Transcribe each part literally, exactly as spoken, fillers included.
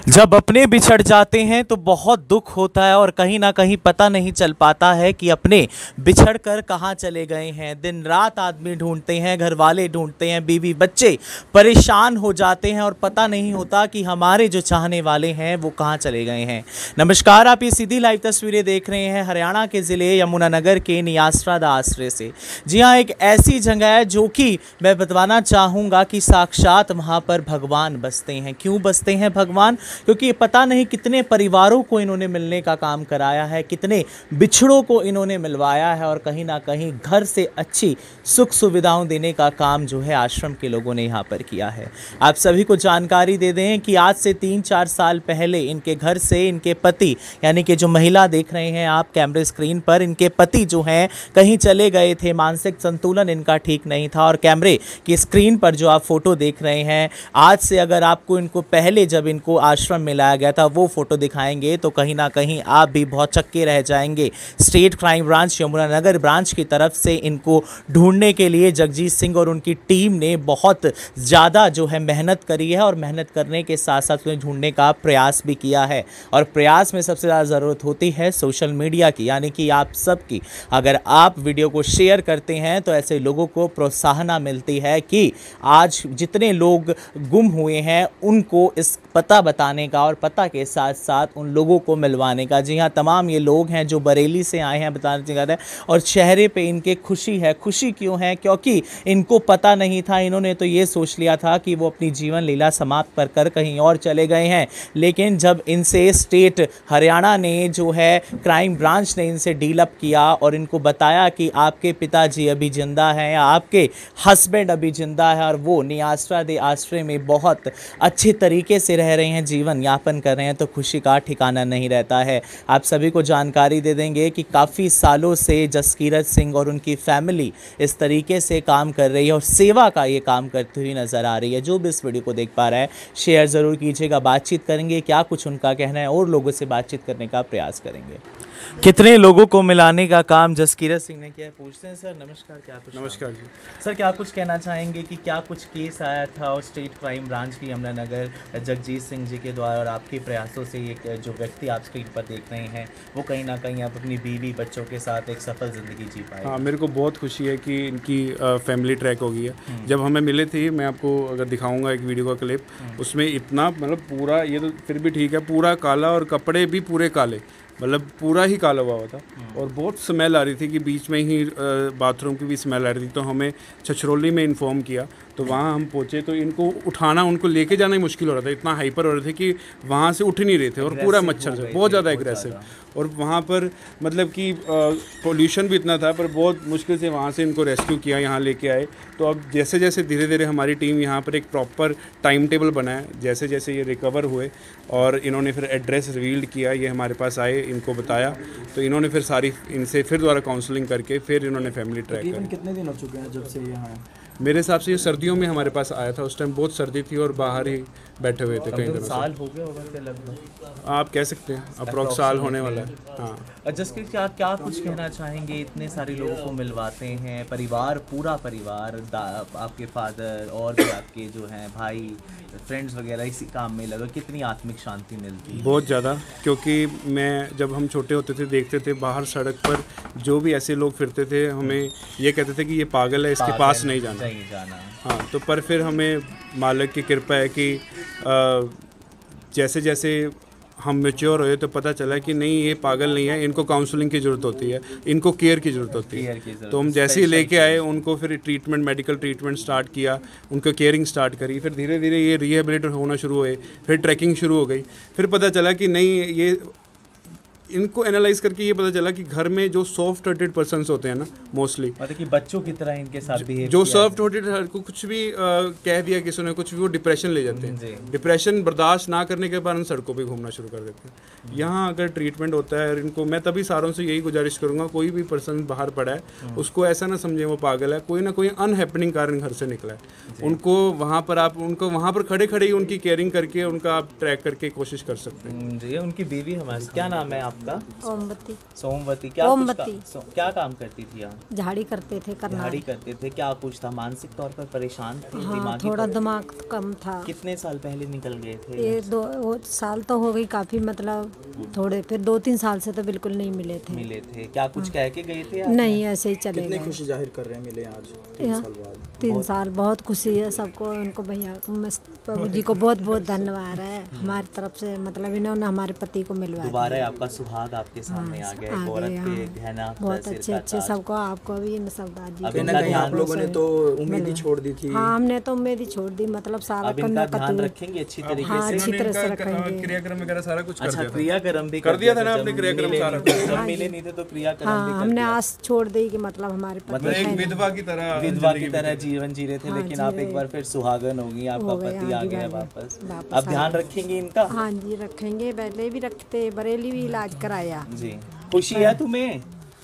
जब अपने बिछड़ जाते हैं तो बहुत दुख होता है और कहीं ना कहीं पता नहीं चल पाता है कि अपने बिछड़ कर कहाँ चले गए हैं। दिन रात आदमी ढूंढते हैं, घर वाले ढूंढते हैं, बीवी बच्चे परेशान हो जाते हैं और पता नहीं होता कि हमारे जो चाहने वाले हैं वो कहाँ चले गए हैं। नमस्कार, आप ये सीधी लाइव तस्वीरें देख रहे हैं हरियाणा के ज़िले यमुनानगर के नियासरा दा आश्रय से। जी हाँ, एक ऐसी जगह है जो कि मैं बताना चाहूँगा कि साक्षात वहाँ पर भगवान बसते हैं। क्यों बसते हैं भगवान? क्योंकि पता नहीं कितने परिवारों को इन्होंने मिलने का काम कराया है, कितने बिछड़ों को इन्होंने मिलवाया है और कहीं ना कहीं घर से अच्छी सुख सुविधाओं देने का काम जो है आश्रम के लोगों ने यहाँ पर किया है। आप सभी को जानकारी दे दें कि आज से तीन चार साल पहले इनके घर से इनके पति, यानी कि जो महिला देख रहे हैं आप कैमरे स्क्रीन पर, इनके पति जो हैं कहीं चले गए थे, मानसिक संतुलन इनका ठीक नहीं था और कैमरे की स्क्रीन पर जो आप फोटो देख रहे हैं, आज से अगर आपको इनको पहले जब इनको आश्रम में लाया गया था वो फोटो दिखाएंगे तो कहीं ना कहीं आप भी बहुत चक्के रह जाएंगे। State crime branch Yamunanagar branch की तरफ से इनको ढूंढने के लिए जगजीत सिंह और उनकी टीम ने बहुत ज़्यादा जो है मेहनत करी है और मेहनत करने के साथ साथ उन्हें ढूंढने का प्रयास भी किया है। और प्रयास में सबसे ज़्यादा ज़रूरत होती है सोशल मीडिया की, यानी कि आप सबकी। अगर आप वीडियो को शेयर करते हैं तो ऐसे लोगों को प्रोत्साहन मिलती है कि आज जितने लोग गुम हुए हैं उनको इस पता बताने का और पता के साथ साथ उन लोगों को मिलवाने का। जी हाँ, तमाम ये लोग हैं जो बरेली से आए हैं, बताना चाहते हैं, और चेहरे पे इनके खुशी है। खुशी क्यों है? क्योंकि इनको पता नहीं था, इन्होंने तो ये सोच लिया था कि वो अपनी जीवन लीला समाप्त कर कर कहीं और चले गए हैं। लेकिन जब इनसे स्टेट हरियाणा ने जो है क्राइम ब्रांच ने इनसे डील अप किया और इनको बताया कि आपके पिताजी अभी जिंदा हैं या आपके हस्बैंड अभी जिंदा है और वो नियासरा दे आश्रय में बहुत अच्छे तरीके से रह रहे हैं, जीवन यापन कर रहे हैं, तो खुशी का ठिकाना नहीं रहता है। आप सभी को जानकारी दे देंगे कि काफ़ी सालों से जसकीरत सिंह और उनकी फैमिली इस तरीके से काम कर रही है और सेवा का ये काम करती हुई नज़र आ रही है। जो भी इस वीडियो को देख पा रहा है शेयर ज़रूर कीजिएगा। बातचीत करेंगे, क्या कुछ उनका कहना है और लोगों से बातचीत करने का प्रयास करेंगे। कितने लोगों को मिलाने का काम जसकीरत सिंह ने किया है, पूछते हैं। सर नमस्कार, क्या कुछ नमस्कार जी। सर, क्या कुछ कहना चाहेंगे कि क्या कुछ केस आया था और स्टेट क्राइम ब्रांच की यमुनानगर जगजीत सिंह जी के द्वारा और आपके प्रयासों से ये जो व्यक्ति आप स्क्रीन पर देख रहे हैं वो कहीं ना कहीं आप अपनी बीवी बच्चों के साथ एक सफल ज़िंदगी जी पाए? हाँ, मेरे को बहुत खुशी है कि इनकी फैमिली ट्रैक हो गई है। जब हमें मिले थे, मैं आपको अगर दिखाऊंगा एक वीडियो का क्लिप, उसमें इतना मतलब पूरा, ये तो फिर भी ठीक है, पूरा काला और कपड़े भी पूरे काले, मतलब पूरा ही काला हुआ हुआ था और बहुत स्मेल आ रही थी कि बीच में ही बाथरूम की भी स्मेल आ रही थी। तो हमें छछरौली में इन्फॉर्म किया, तो वहाँ हम पहुँचे तो इनको उठाना, उनको लेके जाना ही मुश्किल हो रहा था। इतना हाइपर हो रहे थे कि वहाँ से उठ नहीं रहे थे और पूरा मच्छर से बहुत ज़्यादा एग्रेसिव। और वहाँ पर मतलब कि पोल्यूशन भी इतना था, पर बहुत मुश्किल से वहाँ से इनको रेस्क्यू किया, यहाँ लेके आए। तो अब जैसे जैसे धीरे धीरे हमारी टीम यहाँ पर एक प्रॉपर टाइम टेबल बनाया, जैसे जैसे ये रिकवर हुए और इन्होंने फिर एड्रेस रिवील्ड किया, ये हमारे पास आए, इनको बताया, तो इन्होंने फिर सारी इनसे फिर दोबारा काउंसलिंग करके फिर इन्होंने फैमिली ट्रैक करी। कितने दिन हो चुके हैं जब से यहाँ आए? मेरे हिसाब से ये सर्दियों में हमारे पास आया था, उस टाइम बहुत सर्दी थी और बाहर ही बैठे हुए थे कई दिनों साल हो गया होगा लगभग, आप कह सकते हैं, अप्रॉक्स साल होने वाला है। हाँ, जसकीर, क्या क्या कुछ कहना चाहेंगे? इतने सारे लोगों को मिलवाते हैं, परिवार, पूरा परिवार, आपके फादर और भी आपके जो हैं भाई, फ्रेंड्स वगैरह इसी काम में लगा, कितनी आत्मिक शांति मिलती है? बहुत ज़्यादा, क्योंकि मैं जब हम छोटे होते थे देखते थे बाहर सड़क पर जो भी ऐसे लोग फिरते थे, हमें ये कहते थे कि ये पागल है, इसके पागल पास नहीं जाना नहीं जाना। हाँ, तो पर फिर हमें मालिक की कृपा है कि आ, जैसे जैसे हम मैच्योर हुए तो पता चला कि नहीं, ये पागल नहीं है, इनको काउंसलिंग की ज़रूरत होती है, इनको केयर की ज़रूरत होती है। तो हम जैसे ही लेके आए उनको फिर ट्रीटमेंट, मेडिकल ट्रीटमेंट स्टार्ट किया, उनको केयरिंग स्टार्ट करी, फिर धीरे धीरे ये रिहेबिलिट होना शुरू हुए, फिर ट्रैकिंग शुरू हो गई। फिर पता चला कि नहीं, ये इनको एनालाइज करके ये पता चला कि घर में जो सॉफ्ट हार्टेड पर्सन्स होते हैं ना, मोस्टली मतलब कि बच्चों की तरह इनके साथ बिहेव, जो सॉफ्ट हार्टेड को कुछ भी आ, कह दिया किसी ने, कुछ भी, वो डिप्रेशन ले जाते हैं। डिप्रेशन बर्दाश्त ना करने के बाद सड़कों पे घूमना शुरू कर देते हैं। यहाँ अगर ट्रीटमेंट होता है इनको, मैं तभी सारों से यही गुजारिश करूँगा, कोई भी पर्सन बाहर पड़ा है उसको ऐसा ना समझे वो पागल है, कोई ना कोई अनहैपनिंग कारण घर से निकला है, उनको वहाँ पर आप उनको वहाँ पर खड़े खड़े ही उनकी केयरिंग करके उनका आप ट्रैक करके कोशिश कर सकते हैं। जी, उनकी बीवी हमारे, क्या नाम है आपका? आपका? ओमवती। सोमवती। क्या कुछ ओमवती। का, सो, क्या काम करती थी यहाँ? झाड़ी करते थे करना। झाड़ी करते थे। क्या कुछ था, मानसिक तौर पर परेशान थे? हाँ, दिमागी थोड़ा तौर- दिमाग कम था। कितने साल पहले निकल गए थे? ये दो वो साल तो हो गई काफी, मतलब थोड़े, फिर दो तीन साल से तो बिल्कुल नहीं मिले थे। मिले थे? क्या कुछ कह के गए थे? आपने? नहीं, ऐसे ही चले कितनी गए। खुशी जाहिर कर रहे हैं मिले आज तीन यहाँ साल बाद? तीन साल बहुत खुशी है सबको, उनको भैया को, मस्त प्रभु जी को बहुत बहुत धन्यवाद है हमारी तरफ से, मतलब इन्होंने हमारे पति को मिलवाया। दोबारा आपका सुहाग आपके सामने आ गया, एक औरत के गहना बहुत सिर अच्छे का अच्छे ताज। सबको, आपको भी इन सब दादी अब कहीं ना इनका कहीं आप ध्यान लोगों ने तो उम्मीद ही छोड़ दी थी। हाँ, हमने तो उम्मीद ही छोड़ दी, मतलब सारा अब इनका करना ध्यान कतू। रखेंगे अच्छी तरीके हाँ, से? अच्छी तरह से इनका, हाँ, रखेंगे। क्रियाक्रम वगैरह सारा कुछ कर अच्छा, दिया था। क्रियाक्रम भी कर दिया था ना जब आपने क्रियाक्रम मिले सारा? नहीं थे, जब मिले नहीं थे तो क्रियाक्रम भी हाँ, कर हमने दिया। आस छोड़ दी कि मतलब हमारे पति मतलब है एक नहीं। विधवा की तरह विधवा की जिंदगी तरह जीवन जी रहे थे, हाँ, लेकिन जी आप रहे। एक बार फिर सुहागन होगी, आपका हो गए, पति हाँ आ जी, गया भाई, वापस। वापस अब आ ध्यान गए। रखेंगे इनका? हाँ जी, रखेंगे। पहले भी रखते, बरेली भी इलाज कराया। जी। खुशी है तुम्हें?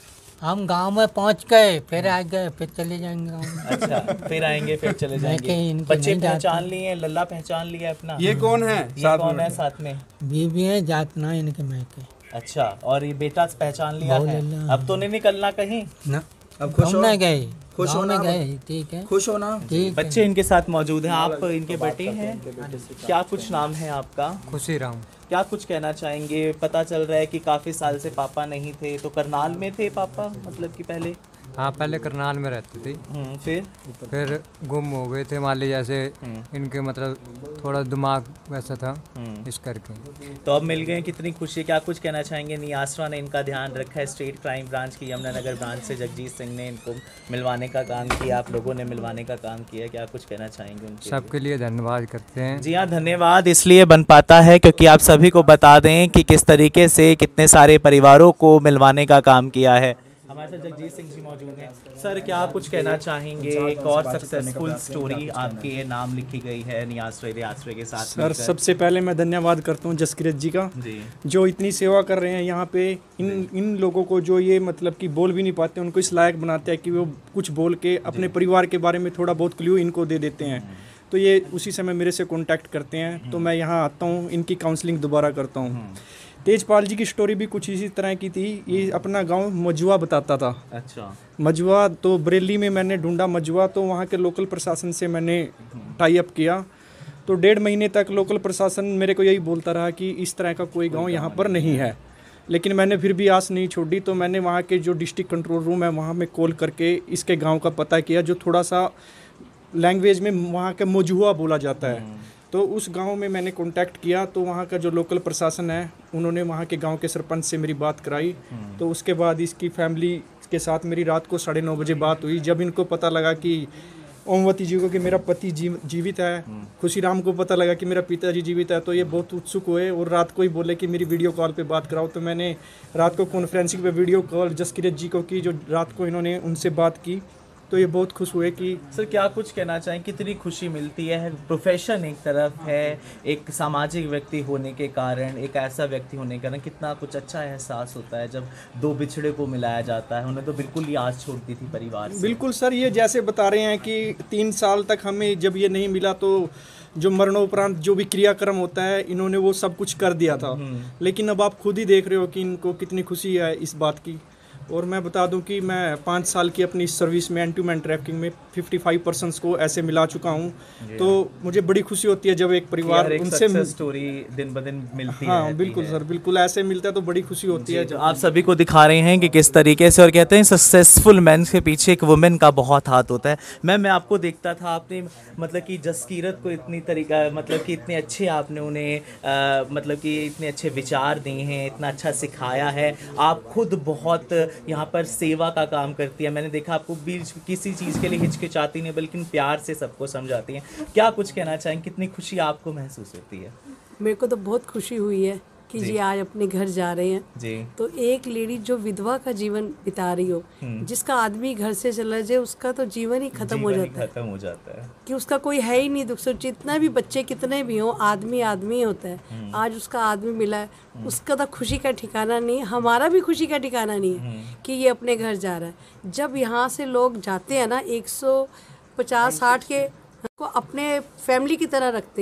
हम गांव में पहुंच गए, फिर आ गए, फिर चले जाएंगे गाँव में। अच्छा, फिर आएंगे, फिर चले मैं जाएंगे। कहीं इनके बच्चे नहीं जाता। पहचान लिए हैं? लल्ला पहचान लिया अपना? ये कौन है ये साथ कौन में? है साथ में? बीवी है, जातना इनके मैके। अच्छा, और ये बेटा पहचान लिया बहुत है? लल्ला। अब तो नहीं निकलना कहीं? ना, अब खुश हो? घूमने गए, खुश गाँव हो में ना? गए, ठीक है, खुश हो ना? ठीक है। बच्चे इनके साथ मौजूद हैं। आप इनके बेटे हैं? क्या कुछ नाम है आपका? खुशी राम। क्या कुछ कहना चाहेंगे? पता चल रहा है कि काफी साल से पापा नहीं थे, तो करनाल में थे पापा, मतलब कि पहले? हाँ, पहले करनाल में रहती थी, हम्म, फिर फिर गुम हो गए थे। मान ली जैसे इनके मतलब थोड़ा दिमाग वैसा था, इस करके। तो अब मिल गए, कितनी खुशी। क्या कुछ कहना चाहेंगे? नियासरा ने इनका ध्यान रखा है, स्टेट क्राइम ब्रांच की यमुनानगर ब्रांच से जगजीत सिंह ने इनको मिलवाने का काम किया, आप लोगों ने मिलवाने का काम किया। क्या कुछ कहना चाहेंगे उनके? सबके लिए धन्यवाद करते हैं। जी हाँ, धन्यवाद इसलिए बन पाता है क्योंकि आप सभी को बता दें कि किस तरीके से कितने सारे परिवारों को मिलवाने का काम किया है। हमारे साथ जगजीत सिंह जी मौजूद हैं। सर, क्या कुछ कहना चाहेंगे? एक और सक्सेसफुल स्टोरी आपके नाम लिखी गई है नियासरे आश्रय के साथ सर, मिलकर। सबसे पहले मैं धन्यवाद करता हूँ जसकिरत जी का, जी। जो इतनी सेवा कर रहे हैं यहाँ पे। इन इन लोगों को जो ये मतलब कि बोल भी नहीं पाते, उनको इस लायक बनाते हैं कि वो कुछ बोल के अपने परिवार के बारे में थोड़ा बहुत क्ल्यू इनको दे देते हैं। तो ये उसी समय मेरे से कांटेक्ट करते हैं, तो मैं यहाँ आता हूँ, इनकी काउंसलिंग दोबारा करता हूँ। तेजपाल जी की स्टोरी भी कुछ इसी तरह की थी। ये अपना गांव मजुआ बताता था। अच्छा। मजुआ तो बरेली में मैंने ढूंढा मजुआ, तो वहाँ के लोकल प्रशासन से मैंने टाई अप किया। तो डेढ़ महीने तक लोकल प्रशासन मेरे को यही बोलता रहा कि इस तरह का कोई गांव यहाँ पर नहीं है, लेकिन मैंने फिर भी आस नहीं छोड़ी। तो मैंने वहाँ के जो डिस्ट्रिक्ट कंट्रोल रूम है वहाँ में कॉल करके इसके गाँव का पता किया, जो थोड़ा सा लैंग्वेज में वहाँ के मजुआ बोला जाता है। तो उस गांव में मैंने कांटेक्ट किया, तो वहाँ का जो लोकल प्रशासन है उन्होंने वहाँ के गांव के सरपंच से मेरी बात कराई। तो उसके बाद इसकी फैमिली के साथ मेरी रात को साढ़े नौ बजे बात हुई। जब इनको पता लगा कि ओमवती जी को कि मेरा पति जीव जीवित है, खुशीराम को पता लगा कि मेरा पिताजी जीवित है, तो ये बहुत उत्सुक हुए और रात को ही बोले कि मेरी वीडियो कॉल पे बात कराओ। तो मैंने रात को कॉन्फ्रेंसिंग पे वीडियो कॉल जसकिरत जी को की, जो रात को इन्होंने उनसे बात की। तो ये बहुत खुश हुए कि सर, क्या कुछ कहना चाहें? कितनी खुशी मिलती है? प्रोफेशन एक तरफ है, एक सामाजिक व्यक्ति होने के कारण, एक ऐसा व्यक्ति होने के कारण कितना कुछ अच्छा एहसास होता है जब दो बिछड़े को मिलाया जाता है। उन्हें तो बिल्कुल ही आस छोड़ दी थी परिवार से। बिल्कुल सर, ये जैसे बता रहे हैं कि तीन साल तक हमें जब ये नहीं मिला, तो जो मरणोपरांत जो भी क्रियाक्रम होता है इन्होंने वो सब कुछ कर दिया था। लेकिन अब आप खुद ही देख रहे हो कि इनको कितनी खुशी है इस बात की। और मैं बता दूं कि मैं पाँच साल की अपनी सर्विस में एंटी ह्यूमन ट्रैफिकिंग में पचपन परसेंट को ऐसे मिला चुका हूं। तो मुझे बड़ी खुशी होती है जब एक परिवार उनसे स्टोरी दिन ब दिन मिलती है। हाँ बिल्कुल सर, बिल्कुल ऐसे मिलता है तो बड़ी खुशी होती है। जो आप सभी को दिखा रहे हैं कि किस तरीके से, और कहते हैं सक्सेसफुल मैन के पीछे एक वुमेन का बहुत हाथ होता है। मैं मैं आपको देखता था, आपने मतलब कि जसकीरत को इतनी तरीका, मतलब कि इतने अच्छे आपने उन्हें आ, मतलब कि इतने अच्छे विचार दिए हैं, इतना अच्छा सिखाया है। आप खुद बहुत यहाँ पर सेवा का काम करती है। मैंने देखा आपको बीच किसी चीज़ के लिए हिचकिचाती नहीं, बल्कि प्यार से सबको समझाती हैं। क्या कुछ कहना चाहेंगे? कितनी खुशी आपको महसूस होती है? मेरे को तो बहुत खुशी हुई है कि जी आज अपने घर जा रहे हैं। जी। तो एक लेडी जो विधवा का जीवन बिता रही हो, जिसका आदमी घर से चला जाए उसका तो जीवन ही खत्म हो जाता है, खत्म हो जाता है कि उसका कोई है ही नहीं दुख सुख। जितना भी बच्चे कितने भी हों, आदमी आदमी होता है। आज उसका आदमी मिला है, उसका तो खुशी का ठिकाना नहीं है, हमारा भी खुशी का ठिकाना नहीं है कि ये अपने घर जा रहा है। जब यहाँ से लोग जाते हैं ना, एक सौ पचास साठ के को अपने फैमिली की तरह रखते हैं।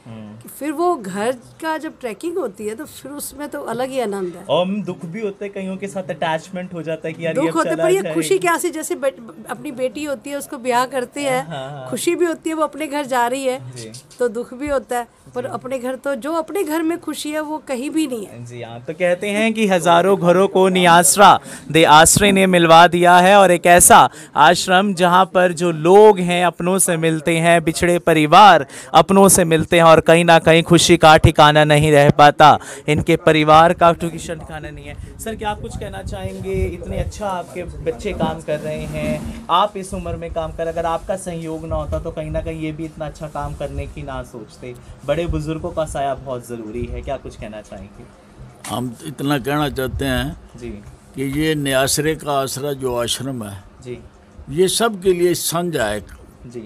कि फिर वो घर का जब ट्रैकिंग होती है तो फिर उसमें तो अलग ही आनंद है। और दुख भी होते हैं, कईयों के साथ अटैचमेंट हो जाता है कि यार ये दुख होते चला पर ये जाएगा। खुशी क्या सी, जैसे बे, अपनी बेटी होती है उसको ब्याह करते हैं, खुशी भी होती है वो अपने घर जा रही है, तो दुख भी होता है, पर अपने घर तो जो अपने घर में खुशी है वो कहीं भी नहीं है। जी हाँ, तो कहते हैं कि हजारों घरों को नियासरा दे आश्रय ने मिलवा दिया है, और एक ऐसा आश्रम जहाँ पर जो लोग हैं अपनों से मिलते हैं, बिछड़े परिवार अपनों से मिलते हैं, और कहीं ना कहीं खुशी का ठिकाना नहीं रह पाता, इनके परिवार का ठिकाना नहीं है। सर, क्या आप कुछ कहना चाहेंगे? इतने अच्छा आपके बच्चे काम कर रहे हैं, आप इस उम्र में काम कर, अगर आपका सहयोग ना होता तो कहीं ना कहीं ये भी इतना अच्छा काम करने की ना सोचते। बड़े बुजुर्गों का साया बहुत ज़रूरी है, क्या कुछ कहना चाहेंगे? हम इतना कहना चाहते हैं जी कि ये नियासरे का आसरा जो आश्रम है जी ये सब के लिए साझा है जी।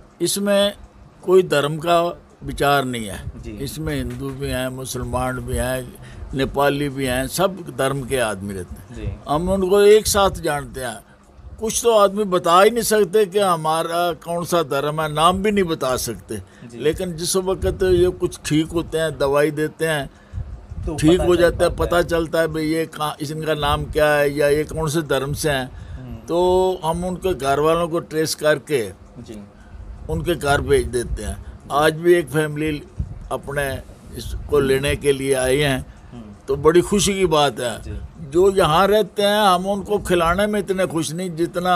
इसमें कोई धर्म का विचार नहीं है जी। इसमें हिंदू भी हैं, मुसलमान भी हैं, नेपाली भी हैं, सब धर्म के आदमी रहते हैं जी। हम उनको एक साथ जानते हैं। कुछ तो आदमी बता ही नहीं सकते कि हमारा कौन सा धर्म है, नाम भी नहीं बता सकते, लेकिन जिस वक्त ये कुछ ठीक होते हैं, दवाई देते हैं, तो ठीक पता हो चल जाता है, पाता पता चलता है भाई ये कहाँ, इनका नाम क्या है या ये कौन से धर्म से हैं, तो हम उनके घर वालों को ट्रेस करके जी उनके घर भेज देते हैं। आज भी एक फैमिली अपने इसको लेने के लिए आई हैं, तो बड़ी खुशी की बात है। जो यहाँ रहते हैं हम उनको खिलाने में इतने खुश नहीं जितना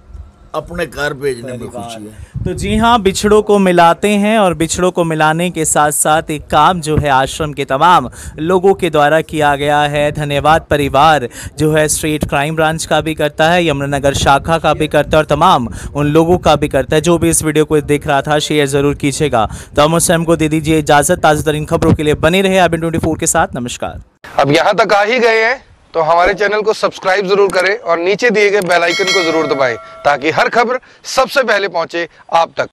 अपने घर भेजने में खुशी है। तो जी हाँ, बिछड़ों को मिलाते हैं, और बिछड़ों को मिलाने के साथ साथ एक काम जो है आश्रम के तमाम लोगों के द्वारा किया गया है। धन्यवाद परिवार जो है स्टेट क्राइम ब्रांच का भी करता है, यमुनानगर शाखा का भी करता है, और तमाम उन लोगों का भी करता है। जो भी इस वीडियो को देख रहा था शेयर ज़रूर कीजिएगा। तो हम उस को दे दीजिए इजाज़त। ताज़ा तरीन खबरों के लिए बने रहे आर बी ट्वेंटी फोर के साथ। नमस्कार। अब यहाँ तक आ ही गए हैं तो हमारे चैनल को सब्सक्राइब जरूर करें और नीचे दिए गए बेल आइकन को जरूर दबाएं ताकि हर खबर सबसे पहले पहुंचे आप तक।